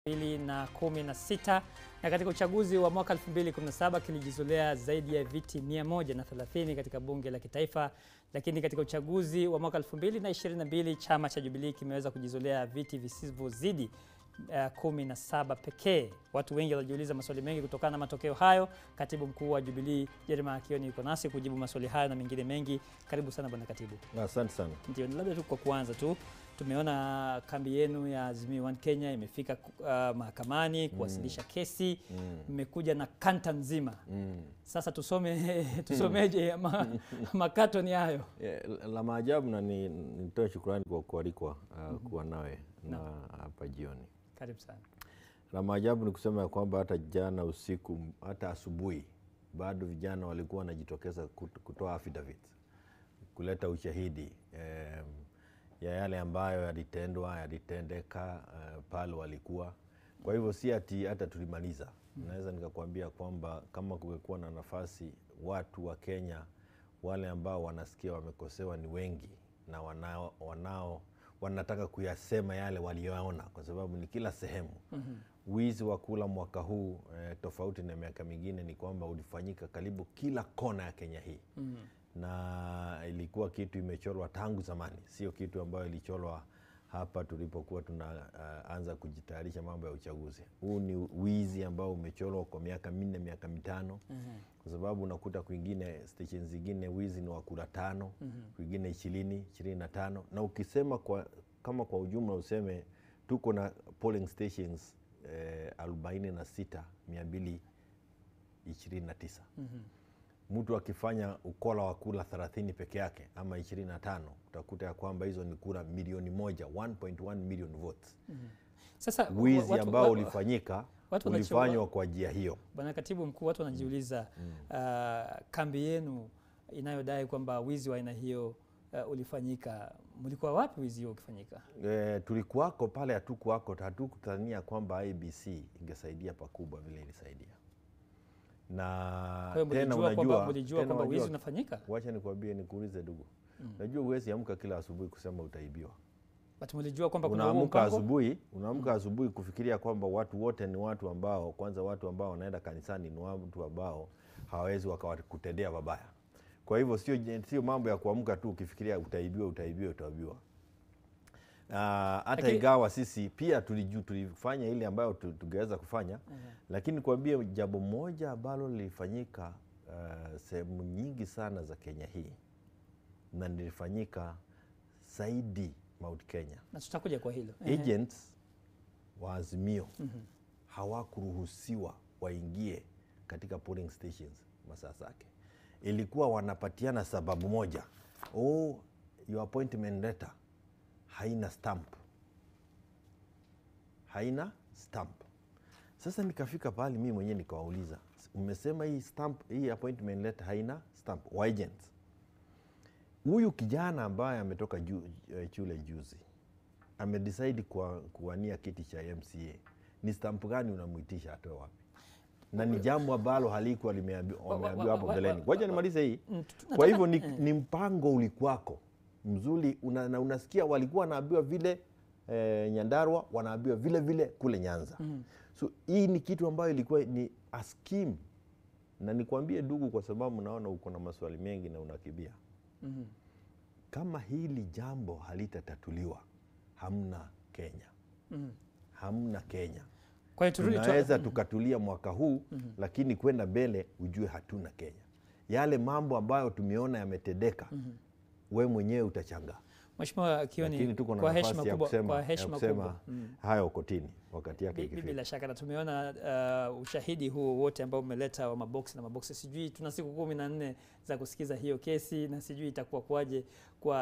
2016 na katika uchaguzi wa mwaka 2017 kilijizolea zaidi ya viti 130 katika bunge la kitaifa, lakini katika uchaguzi wa mwaka 2022 chama cha Jubilee kimeweza kujizolea viti visivyozidi 17 pekee. Watu wengi wanajiuliza maswali mengi kutokana na matokeo hayo. Katibu mkuu wa Jubilee Kioni yuko nasi kujibu maswali hayo na mengine mengi. Karibu sana bwana katibu. Asante sana. Ndio, labda tu kwa kuanza tu, tumeona kambi yenu ya Azimio One Kenya imefika mahakamani kuwasilisha kesi. Mmekuja na kanta nzima. Sasa tusomeje makato ni hayo? La maajabu, na nitoe shukrani kwa kualikwa kuwa nawe na hapa jioni. Karibu sana. La maajabu ni kusema ya kwamba hata jana usiku, hata asubuhi, bado vijana walikuwa wanajitokeza kutoa affidavit, kuleta ushahidi ya yale ambayo yalitendeka pale walikuwa. Kwa hivyo si hata tulimaliza. Naweza nikakwambia kwamba kama kungekuwa na nafasi, watu wa Kenya wale ambao wanasikia wamekosewa ni wengi, na wanataka kuyasema yale walioona, kwa sababu ni kila sehemu. Wizi wa kula mwaka huu tofauti na miaka mingine ni kwamba ulifanyika karibu kila kona ya Kenya hii. Na ilikuwa kitu imechorwa tangu zamani, sio kitu ambayo ilichorwa hapa tulipokuwa tunaanza kujitayarisha mambo ya uchaguzi. Huu ni wizi ambao umechorwa kwa miaka 4 miaka 5. Kwa sababu unakuta kwingine stations zingine wizi ni wa kura 5, kwingine 20, 25. Na ukisema kama kwa ujumla useme tuko na polling stations 46,229. Mtu akifanya ukola wa kura 30 peke yake ama 25, utakuta ya kwamba hizo ni kura milioni 1.1 million votes. Sasa wizi ambao ulifanyika ulifanywa kwa njia hiyo. Bwana katibu mkuu, watu wanajiuliza kambi yenu inayodai kwamba wizi wa aina hiyo ulifanyika, mlikuwa wapi wizi huo ukifanyika? Tulikuwako pale, hatukudhania kwamba IEBC ingesaidia pakubwa vile ilisaidia. Na tena mlijua kwamba wizi unafanyika? Wacha nikwambie, nikuulize ndugu. Najua huwezi amka kila asubuhi kusema utaibiwa. But mlijua kwamba kuna unaamka asubuhi kufikiria kwamba watu wote ni watu ambao, kwanza watu ambao wanaenda kanisani ni watu ambao hawawezi wakawatendea mabaya. Kwa hivyo sio mambo ya kuamka tu ukifikiria utaibiwa. Hata ingawa sisi pia tulifanya ile ambayo tungeweza kufanya, lakini kuambia jambo moja ambalo lilifanyika sehemu nyingi sana za Kenya hii, na lilifanyika zaidi Mount Kenya. Na tutakuja kwa hilo. Agents wa Azimio hawakuruhusiwa waingie katika polling stations masaa zake. Ilikuwa wanapatiana sababu moja: your appointment letter haina stamp. Sasa nikafika pale mimi mwenyewe nikawauliza, umesema hii appointment letter haina stamp wa agents. Huyu kijana ambaye ametoka shule juzi amedecide kuwania kiti cha MCA, ni stamp gani unamuitisha atoe wapi? Na ni jambo ambalo halikuwa limeambiwa hapo mbeleni. Ngoja nimalize hii. Kwa hivyo ni mpango ulikuwako mzuri, na unasikia walikuwa wanaambiwa vile Nyandarua, wanaambiwa vile kule Nyanza. So hii ni kitu ambayo ilikuwa ni a scheme. Na nikwambie ndugu, kwa sababu naona uko na maswali mengi na unakibia. Kama hili jambo halitatatuliwa, hamna Kenya. Hamna Kenya. Kwa hiyo tunaweza tukatulia mwaka huu, lakini kwenda mbele ujue hatuna Kenya. Yale mambo ambayo tumeona yametendeka, wewe mwenyewe utachanga. Mheshimiwa Kioni, kwa heshima kubwa, hayo kotini wakati yake ikifika. Bila shaka, na tumeona ushahidi huo wote ambao umeleta wa maboksi na maboksi. Sijui tuna siku 14 za kusikiza hiyo kesi, na sijui itakuwa kwaje kwa